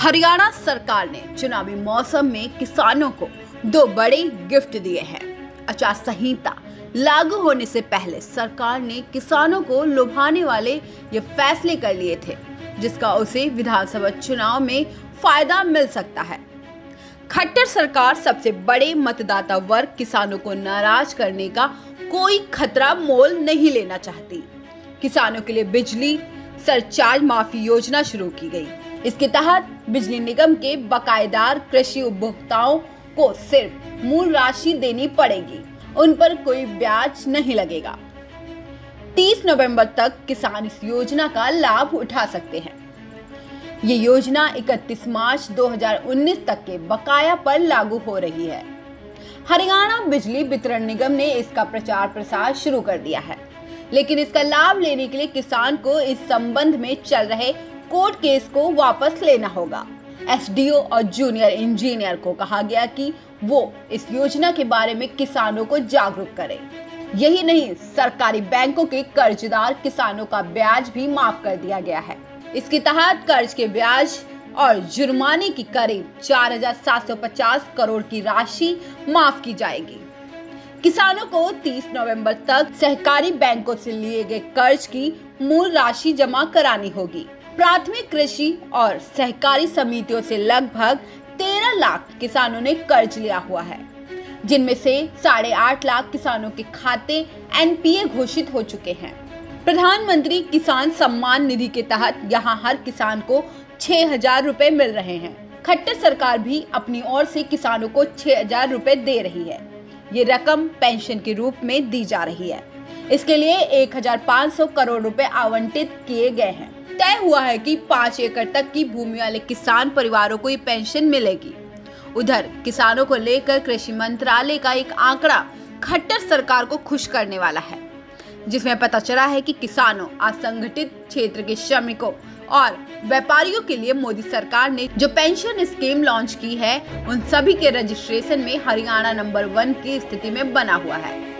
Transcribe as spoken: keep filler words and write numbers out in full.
हरियाणा सरकार ने चुनावी मौसम में किसानों को दो बड़े गिफ्ट दिए हैं। आचार संहिता लागू होने से पहले सरकार ने किसानों को लुभाने वाले ये फैसले कर लिए थे, जिसका उसे विधानसभा चुनाव में फायदा मिल सकता है। खट्टर सरकार सबसे बड़े मतदाता वर्ग किसानों को नाराज करने का कोई खतरा मोल नहीं लेना चाहती। किसानों के लिए बिजली सरचार्ज माफी योजना शुरू की गई। इसके तहत बिजली निगम के बकायेदार कृषि उपभोक्ताओं को सिर्फ मूल राशि देनी पड़ेगी, उन पर कोई ब्याज नहीं लगेगा। तीस नवंबर तक किसान इस योजना का लाभ उठा सकते हैं। ये योजना इकतीस मार्च दो हज़ार उन्नीस तक के बकाया पर लागू हो रही है। हरियाणा बिजली वितरण निगम ने इसका प्रचार प्रसार शुरू कर दिया है, लेकिन इसका लाभ लेने के लिए किसान को इस संबंध में चल रहे कोर्ट केस को वापस लेना होगा। एसडीओ और जूनियर इंजीनियर को कहा गया कि वो इस योजना के बारे में किसानों को जागरूक करें। यही नहीं, सरकारी बैंकों के कर्जदार किसानों का ब्याज भी माफ कर दिया गया है। इसके तहत कर्ज के ब्याज और जुर्माने की करीब चार हजार सात सौ पचास करोड़ की राशि माफ की जाएगी। किसानों को तीस नवंबर तक सहकारी बैंकों से लिए गए कर्ज की मूल राशि जमा करानी होगी। प्राथमिक कृषि और सहकारी समितियों से लगभग तेरह लाख किसानों ने कर्ज लिया हुआ है, जिनमें से साढ़े आठ लाख किसानों के खाते एनपीए घोषित हो चुके हैं। प्रधानमंत्री किसान सम्मान निधि के तहत यहां हर किसान को छह हजार रुपए मिल रहे हैं। खट्टर सरकार भी अपनी ओर से किसानों को छह हजार रुपए दे रही है। ये रकम पेंशन के रूप में दी जा रही है। इसके लिए एक हजार पाँच सौ करोड़ रुपए आवंटित किए गए हैं। तय हुआ है कि पाँच एकड़ तक की भूमि वाले किसान परिवारों को ये पेंशन मिलेगी। उधर किसानों को लेकर कृषि मंत्रालय का एक आंकड़ा खट्टर सरकार को खुश करने वाला है, जिसमें पता चला है कि किसानों, असंगठित क्षेत्र के श्रमिकों और व्यापारियों के लिए मोदी सरकार ने जो पेंशन स्कीम लॉन्च की है, उन सभी के रजिस्ट्रेशन में हरियाणा नंबर वन की स्थिति में बना हुआ है।